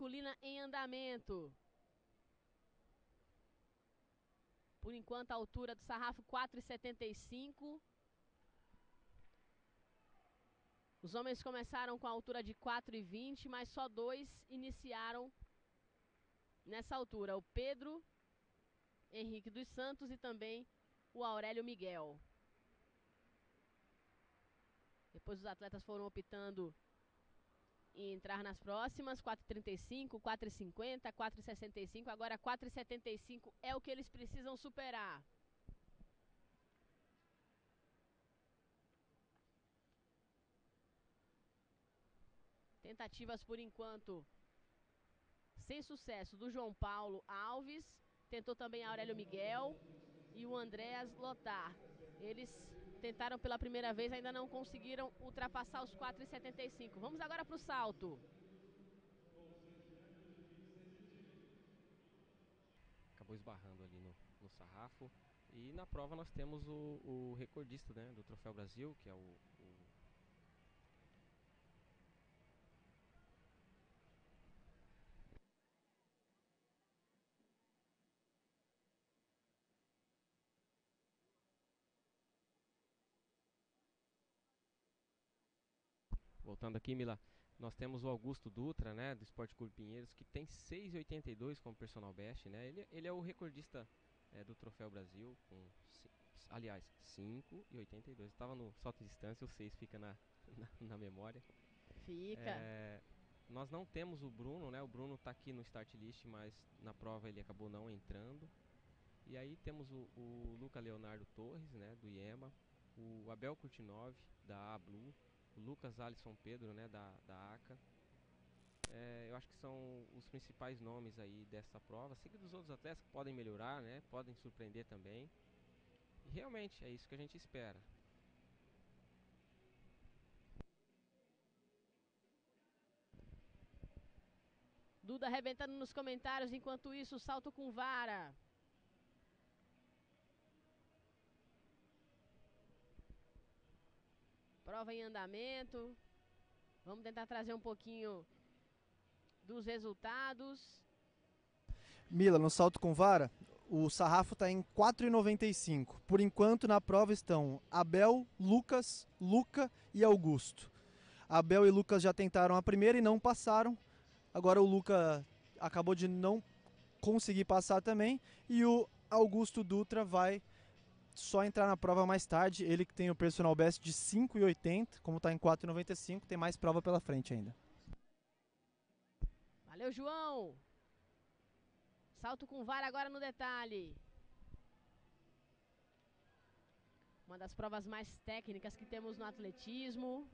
masculina em andamento. Por enquanto, a altura do sarrafo 4,75. Os homens começaram com a altura de 4,20, mas só 2 iniciaram nessa altura. O Pedro Henrique dos Santos e também o Aurélio Miguel. Depois os atletas foram optando em entrar nas próximas, 4,35, 4,50, 4,65, agora 4,75 é o que eles precisam superar. Tentativas por enquanto sem sucesso do João Paulo Alves, tentou também a Aurélio Miguel e o Andréas Lotar. Eles tentaram pela primeira vez, ainda não conseguiram ultrapassar os 4,75. Vamos agora para o salto. Acabou esbarrando ali no sarrafo. E na prova nós temos o recordista, né, do Troféu Brasil, que é o Voltando aqui, Mila, nós temos o Augusto Dutra, né, do Esporte Clube Pinheiros, que tem 6,82 como personal best, né? Ele é o recordista do Troféu Brasil, aliás, 5,82. Estava no salto de distância, o 6 fica na memória. Fica. Nós não temos o Bruno, né? O Bruno está aqui no start list, mas na prova ele acabou não entrando. E aí temos o Luca Leonardo Torres, né, do IEMA, o Abel Kurtinov, da A Blue, o Lucas Alisson Pedro, né, da ACA. Eu acho que são os principais nomes aí dessa prova, seguidos dos outros atletas que podem melhorar, né, podem surpreender também. E realmente é isso que a gente espera. Duda arrebentando nos comentários, enquanto isso, salto com vara. Prova em andamento. Vamos tentar trazer um pouquinho dos resultados. Mila, no salto com vara, o sarrafo está em 4,95. Por enquanto, na prova estão Abel, Lucas, Luca e Augusto. Abel e Lucas já tentaram a primeira e não passaram. Agora o Luca acabou de não conseguir passar também. E o Augusto Dutra vai só entrar na prova mais tarde. Ele que tem o personal best de 5,80, como está em 4,95, tem mais prova pela frente ainda. Valeu, João! Salto com vara agora no detalhe. Uma das provas mais técnicas que temos no atletismo.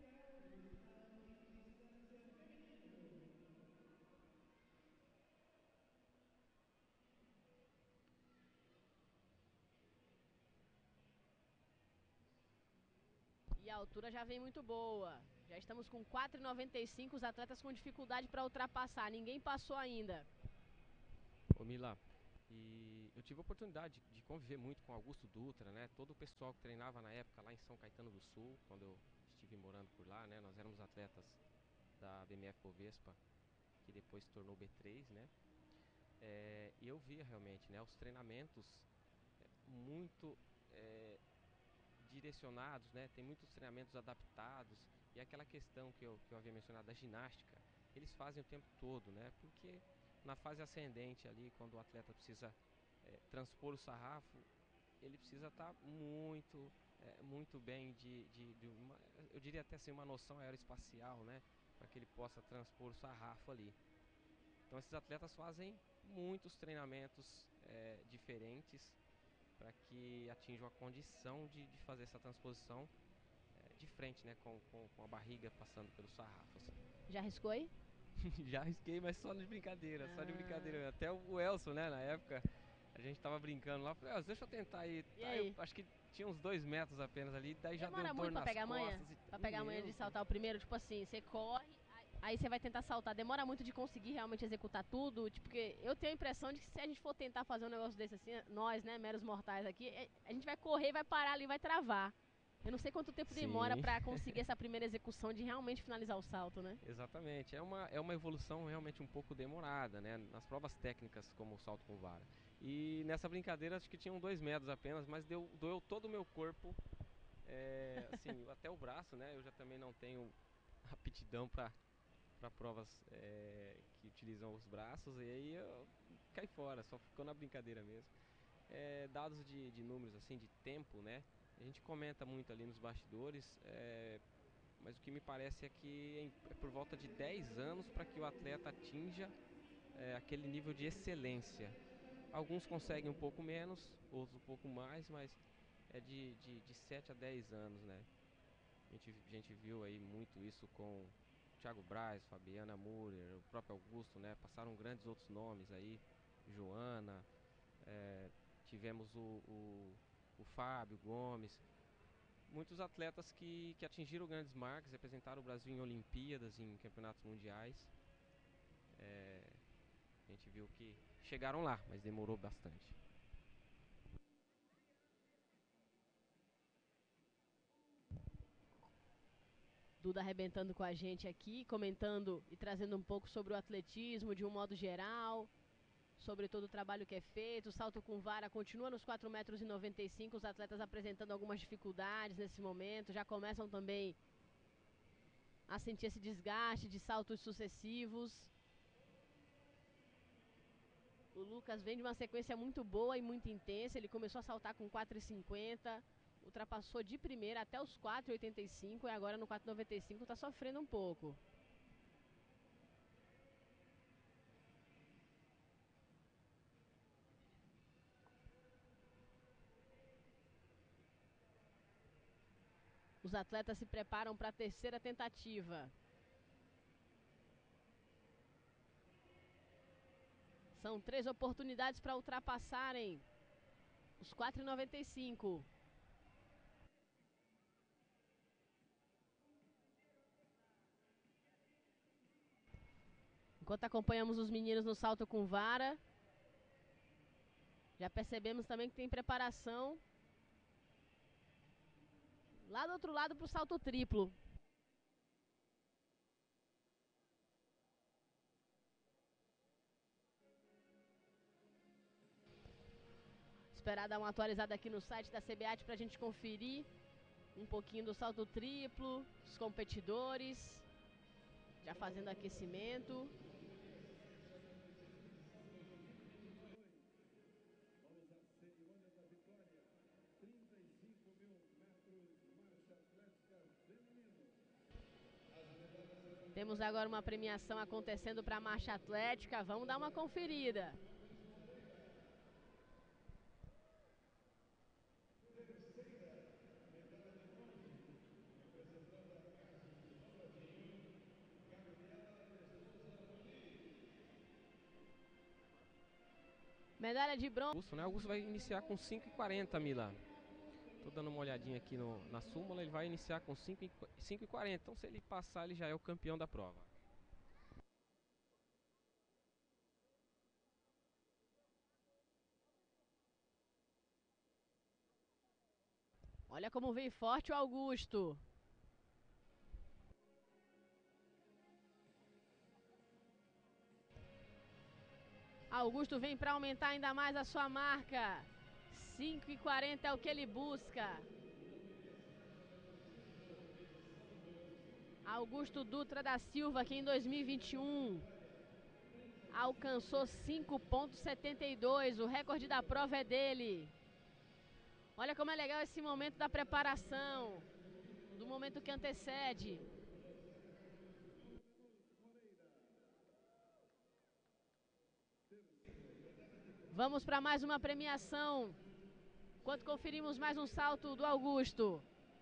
E a altura já vem muito boa. Já estamos com 4,95, os atletas com dificuldade para ultrapassar. Ninguém passou ainda. Ô Mila, e eu tive a oportunidade de conviver muito com Augusto Dutra, né? Todo o pessoal que treinava na época lá em São Caetano do Sul, quando eu estive morando por lá, né? Nós éramos atletas da BMF Bovespa, que depois se tornou B3, né? E eu via realmente, né, os treinamentos muito direcionados, né? Tem muitos treinamentos adaptados. E aquela questão que eu havia mencionado da ginástica, eles fazem o tempo todo, né? Porque na fase ascendente ali, quando o atleta precisa transpor o sarrafo, ele precisa estar muito bem eu diria até assim, uma noção aeroespacial, né? Para que ele possa transpor o sarrafo ali. Então esses atletas fazem muitos treinamentos diferentes para que atinjam a condição de fazer essa transposição de frente, né? Com a barriga passando pelo sarrafo. Assim. Já arriscou aí? Já arrisquei, mas só de brincadeira, só de brincadeira. Até o Elson, né, na época, a gente tava brincando lá, falei, deixa eu tentar aí. E aí? Eu acho que tinha uns 2 metros apenas ali, daí já deu dor muito nas pra pegar costas. Manha? Pra pegar a manha de saltar o primeiro, tipo assim, você corre, aí você vai tentar saltar. Demora muito de conseguir realmente executar tudo, tipo, porque eu tenho a impressão de que se a gente for tentar fazer um negócio desse assim, nós, né, meros mortais aqui, a gente vai correr, vai parar ali, vai travar. Eu não sei quanto tempo Sim. demora para conseguir essa primeira execução de realmente finalizar o salto, né? Exatamente, é uma evolução realmente um pouco demorada, né? Nas provas técnicas como o salto com vara. E nessa brincadeira acho que tinham 2 metros apenas, mas doeu todo o meu corpo, assim, até o braço, né? Eu já também não tenho aptidão para provas que utilizam os braços, e aí eu caí fora, só ficou na brincadeira mesmo. Dados de números, assim, de tempo, né? A gente comenta muito ali nos bastidores, mas o que me parece é que é por volta de 10 anos para que o atleta atinja aquele nível de excelência. Alguns conseguem um pouco menos, outros um pouco mais, mas é de 7 a 10 anos, né? A gente viu aí muito isso com Thiago Braz, Fabiana Müller, o próprio Augusto, né? Passaram grandes outros nomes aí, Joana, tivemos o Fábio Gomes, muitos atletas que atingiram grandes marcas, representaram o Brasil em Olimpíadas, em campeonatos mundiais. A gente viu que chegaram lá, mas demorou bastante. Duda arrebentando com a gente aqui, comentando e trazendo um pouco sobre o atletismo de um modo geral, sobre todo o trabalho que é feito. O salto com vara continua nos 4,95 m, os atletas apresentando algumas dificuldades nesse momento, já começam também a sentir esse desgaste de saltos sucessivos. O Lucas vem de uma sequência muito boa e muito intensa, ele começou a saltar com 4,50, ultrapassou de primeira até os 4,85 e agora no 4,95 está sofrendo um pouco. Os atletas se preparam para a terceira tentativa. São 3 oportunidades para ultrapassarem os 4,95. Enquanto acompanhamos os meninos no salto com vara, já percebemos também que tem preparação lá do outro lado para o salto triplo. Esperar dar uma atualizada aqui no site da CBAT para a gente conferir um pouquinho do salto triplo, os competidores já fazendo aquecimento. Temos agora uma premiação acontecendo para a marcha atlética. Vamos dar uma conferida. Medalha de bronze. Augusto, né? Augusto vai iniciar com 5,40, Mila. Tô dando uma olhadinha aqui na súmula, ele vai iniciar com 5,40. Então, se ele passar, ele já é o campeão da prova. Olha como vem forte o Augusto. Augusto vem para aumentar ainda mais a sua marca. 5,40 é o que ele busca. Augusto Dutra da Silva, que em 2021 alcançou 5,72. O recorde da prova é dele. Olha como é legal esse momento da preparação, do momento que antecede. Vamos para mais uma premiação, enquanto conferimos mais um salto do Augusto.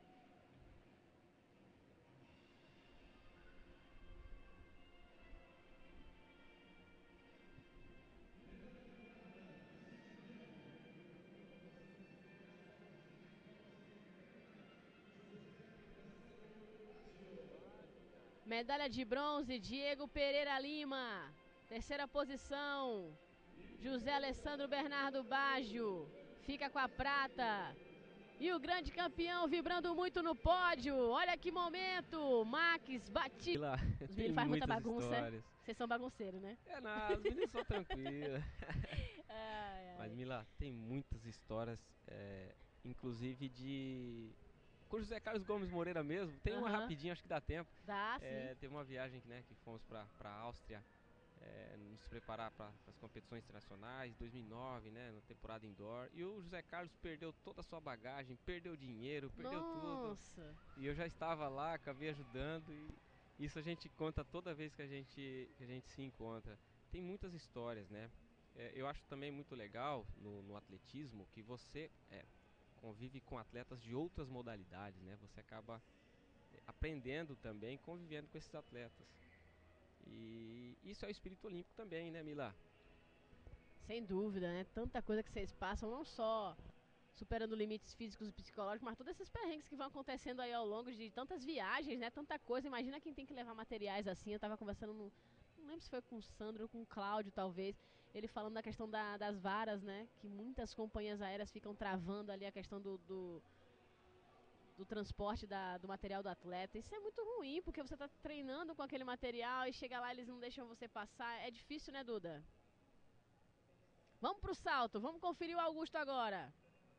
Medalha de bronze, Diego Pereira Lima. Terceira posição, José Alessandro Bernardo Baggio. Fica com a prata. E o grande campeão vibrando muito no pódio. Olha que momento. Max Batista. Os meninos fazem muita bagunça. Histórias. Vocês são bagunceiros, né? É nada, os meninos são tranquilos. Mas, Mila, tem muitas histórias, inclusive com o José Carlos Gomes Moreira mesmo. Tem uma rapidinha, acho que dá tempo. Dá, sim. Teve uma viagem, né, que fomos para a Áustria, nos preparar para as competições internacionais, 2009, né, na temporada indoor. E o José Carlos perdeu toda a sua bagagem, perdeu dinheiro, perdeu tudo. E eu já estava lá, acabei ajudando. E isso a gente conta toda vez que a gente se encontra. Tem muitas histórias, né? Eu acho também muito legal no atletismo que você convive com atletas de outras modalidades, né? Você acaba aprendendo também, convivendo com esses atletas. E isso é o espírito olímpico também, né, Mila? Sem dúvida, né? Tanta coisa que vocês passam, não só superando limites físicos e psicológicos, mas todos esses perrengues que vão acontecendo aí ao longo de tantas viagens, né? Tanta coisa. Imagina quem tem que levar materiais assim. Eu tava conversando, não lembro se foi com o Sandro ou com o Cláudio, talvez. Ele falando da questão das varas, né? Que muitas companhias aéreas ficam travando ali a questão do transporte do material do atleta. Isso é muito ruim, porque você está treinando com aquele material e chega lá eles não deixam você passar. É difícil, né, Duda? Vamos pro salto, vamos conferir o Augusto agora.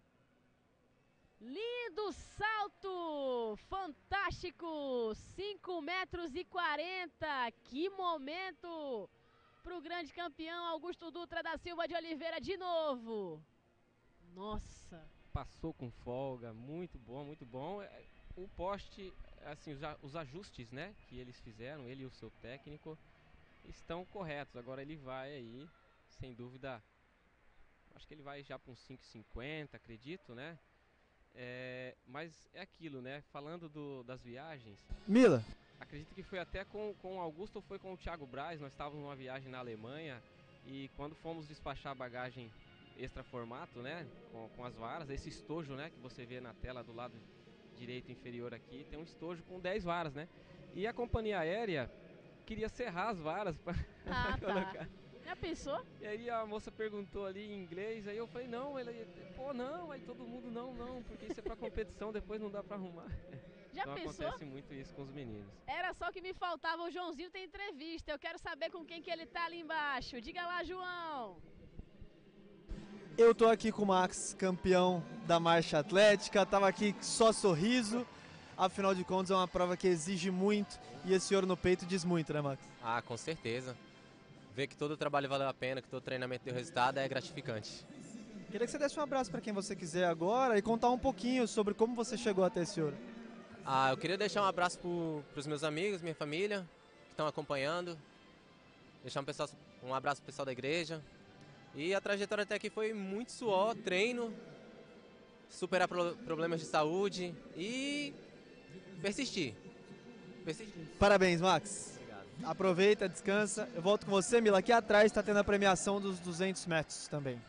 Lindo salto! Fantástico! 5 metros e 40. Que momento pro grande campeão Augusto Dutra da Silva de Oliveira de novo. Nossa! Passou com folga, muito bom, muito bom. O poste, assim, os ajustes, né, que eles fizeram, ele e o seu técnico, estão corretos. Agora ele vai aí, sem dúvida, acho que ele vai já para uns 5,50, acredito, né? Mas é aquilo, né? Falando das viagens... Mila! Acredito que foi até com o Augusto ou foi com o Thiago Braz. Nós estávamos numa viagem na Alemanha e quando fomos despachar a bagagem extra formato, né, com as varas, esse estojo, né, que você vê na tela do lado direito inferior aqui, tem um estojo com 10 varas, né? E a companhia aérea queria serrar as varas para colocar. Já pensou? E aí a moça perguntou ali em inglês, aí eu falei, não, não, aí todo mundo, não, porque isso é para competição, depois não dá para arrumar. Já então pensou? Acontece muito isso com os meninos. Era só que me faltava, o Joãozinho tem entrevista, eu quero saber com quem que ele tá ali embaixo. Diga lá, João! Eu tô aqui com o Max, campeão da marcha atlética, tava aqui só sorriso, afinal de contas é uma prova que exige muito e esse ouro no peito diz muito, né, Max? Ah, com certeza. Ver que todo o trabalho valeu a pena, que todo treinamento deu resultado é gratificante. Queria que você desse um abraço para quem você quiser agora e contar um pouquinho sobre como você chegou até esse ouro. Eu queria deixar um abraço para os meus amigos, minha família, que estão acompanhando. Deixar um abraço pro pessoal da igreja. E a trajetória até aqui foi muito suor, treino, superar problemas de saúde e persistir. Parabéns, Max. Obrigado. Aproveita, descansa. Eu volto com você, Mila. Aqui atrás está tendo a premiação dos 200 metros também.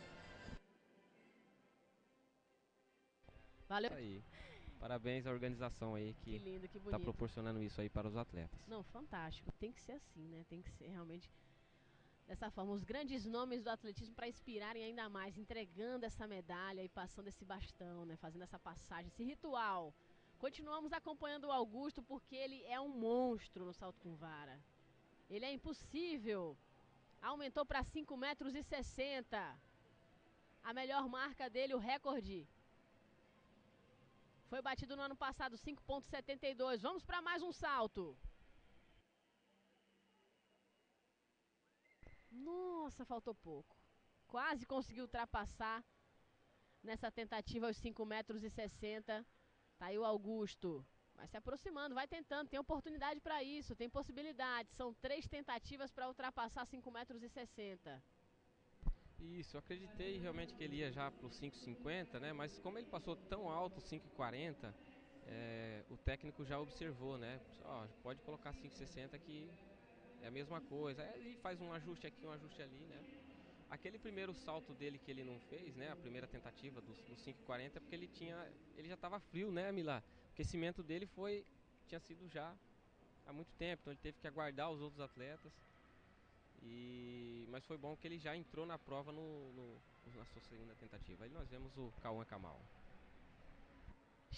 Valeu. Aí. Parabéns à organização aí que lindo, que bonito. Está proporcionando isso aí para os atletas. Não, fantástico. Tem que ser assim, né? Tem que ser realmente dessa forma. Os grandes nomes do atletismo para inspirarem ainda mais, entregando essa medalha e passando esse bastão, né? Fazendo essa passagem, esse ritual. Continuamos acompanhando o Augusto porque ele é um monstro no salto com vara. Ele é impossível. Aumentou para 5 metros e 60. A melhor marca dele, o recorde, foi batido no ano passado, 5,72. Vamos para mais um salto. Nossa, faltou pouco. Quase conseguiu ultrapassar nessa tentativa os 5 metros e 60. Tá aí o Augusto. Vai se aproximando, vai tentando. Tem oportunidade para isso, tem possibilidade. São 3 tentativas para ultrapassar 5 metros e 60. Isso, eu acreditei realmente que ele ia já para os 5,50, né? Mas como ele passou tão alto, 5,40, o técnico já observou, né? Pode colocar 5,60 que é a mesma coisa. Aí ele faz um ajuste aqui, um ajuste ali, né? Aquele primeiro salto dele que ele não fez, né? A primeira tentativa do 5,40 é porque ele já estava frio, né, Mila? O aquecimento dele tinha sido já há muito tempo, então ele teve que aguardar os outros atletas. Mas foi bom que ele já entrou na prova na sua segunda tentativa. Aí nós vemos o Cauã Kamal.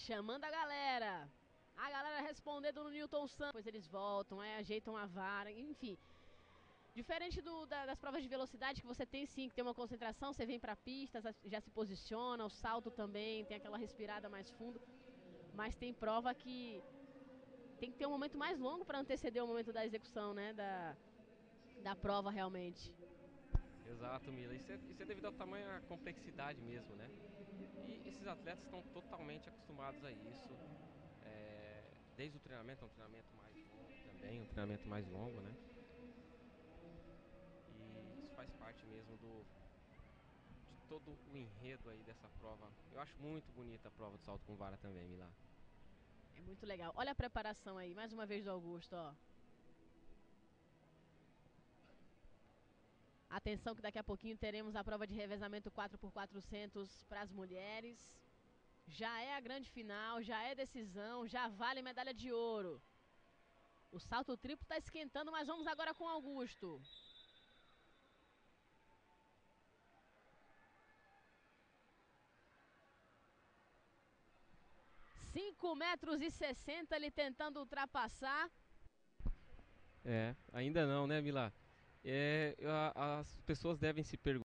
chamando a galera respondendo no Newton Santos. Depois eles voltam, ajeitam a vara, enfim. Diferente das provas de velocidade, que você tem sim que ter uma concentração, você vem pra pista, já se posiciona, o salto também, tem aquela respirada mais fundo. Mas tem prova que tem que ter um momento mais longo para anteceder o momento da execução, né, da prova realmente. Exato, Mila. Isso é devido ao tamanho, à complexidade mesmo, né? E esses atletas estão totalmente acostumados a isso. Desde o treinamento, é um treinamento mais longo também, um treinamento mais longo, né? E isso faz parte mesmo de todo o enredo aí dessa prova. Eu acho muito bonita a prova de salto com vara também, Mila. É muito legal. Olha a preparação aí, mais uma vez do Augusto, ó. Atenção que daqui a pouquinho teremos a prova de revezamento 4x400 para as mulheres. Já é a grande final, já é decisão, já vale medalha de ouro. O salto triplo está esquentando, mas vamos agora com o Augusto. (5,60 m) ele tentando ultrapassar. Ainda não, né, Mila? As pessoas devem se perguntar